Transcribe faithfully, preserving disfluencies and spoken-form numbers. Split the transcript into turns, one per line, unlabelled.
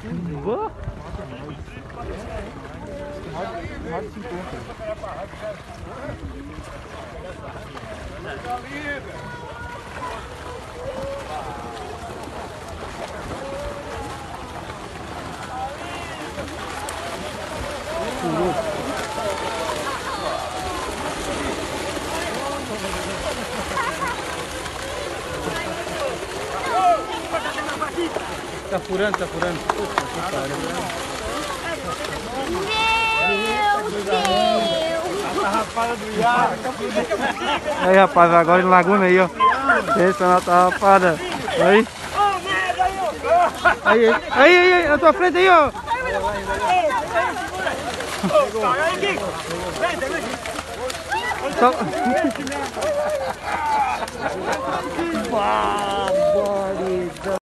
Boa.
Mais de cinquenta.
Tá furando, tá furando.
Meu Deus!
A rapada do Iago.
Aí, rapaz, agora em Laguna aí, ó. Pensa na tarrafada. Aí. Aí, aí, aí, aí, na tua frente aí, ó. Só...